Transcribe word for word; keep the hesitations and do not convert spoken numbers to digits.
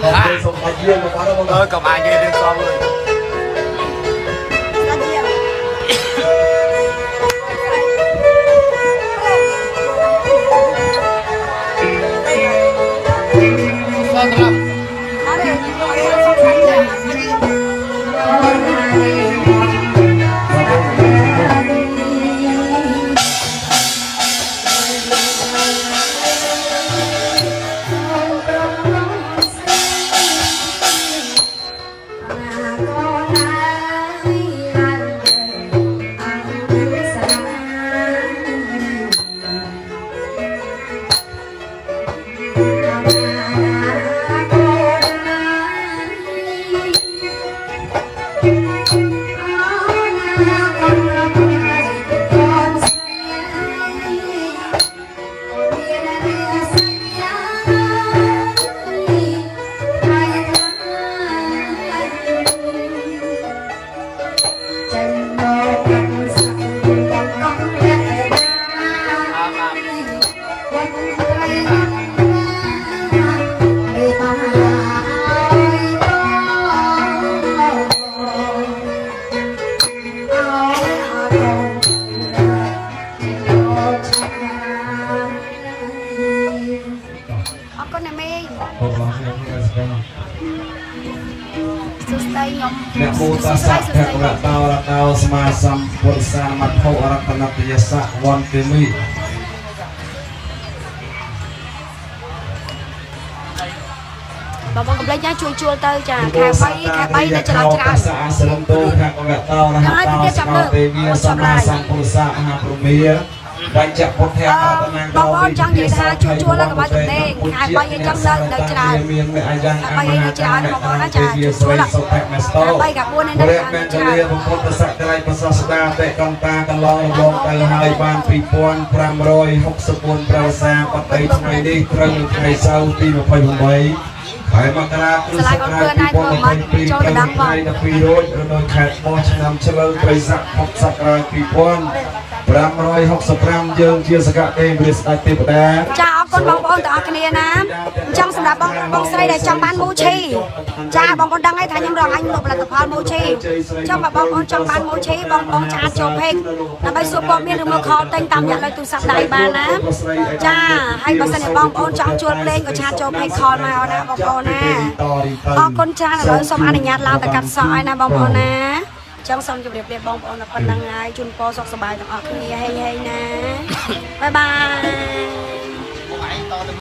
ơi cầm ai nghe đến so rồiអ្នកមូតាសៈភៈរតោរតោស្មាសម្ពុទ្ធសាមត្ថុរតនតយសៈវន្តិមិបងបងកំលេចណាជួយជួលទៅចាខែបីខែបីនៅចរចរសាសលំតោភៈរតោរហតោស្មាទេវីសម្មាសម្ពុទ្ធសាអហព្រមេបញ្ចពុទ្ធៈរតនាងោវិចនិសាជួយជួលឡើងកុំឲ្យទំនេរខែបីអញ្ចឹងនៅនៅច្រើនមានអាយ៉ាងខែបីនៅច្រើនបងប្អូនណាចាជួយជួលឡើងខែបីកាបួននៅនៅច្រើនពុទ្ធសក្តិប្រសាស្ដាតេកន្តាកន្លងរងទៅហើយបានពីរពាន់ប្រាំរយហុកសិបបួនប្រសាបតីថ្ងៃនេះត្រូវនៅថ្ងៃសៅរ៍ទីម្ភៃប្រាំហើយមករាគ្រិស្តសករាជពីរពាន់ម្ភៃពីរត្រូវថ្ងៃដល់ពីររយនៅខេត្តបោះឆ្នាំឆ្លូវត្រីស័កហុកសករាជពីរពាន់ប្រាំរយហុកសិបប្រាំយើងជាសកទេវស្ដេចទេវតាចាអរគុណបងប្អូនទាំងអស់គ្នាណាអញ្ចឹងសម្រាប់បងបងស្រីដែលចង់បានមូឈីចាបងប្អូនដឹងហើយថាខ្ញុំរកអញលក់ផលិតផលមូឈីចង់បើបងប្អូនចង់បានមូឈីបងប្អូនឆាតចូលពេកដើម្បីសួរព័ត៌មានឬមកខលទិញតាមរយៈលេខទូរស័ព្ទដៃបានណាចាហើយបើសិនជាបងប្អូនចង់ជួលភ្លេងក៏ឆាតចូលពេកខលមកណាបងប្អូនណាអរគុណច្រើនឥឡូវសូមអនុញ្ញាតឡើងទៅកាត់សក់ឲ្យណាបងប្អូនណាចង់សូមជម្រាបលាបងប្អូនដល់ប៉ុណ្្នឹងហើយជូនពរសុខសប្បាយទាំងអស់គ្នាហេហេណាបាយបាយ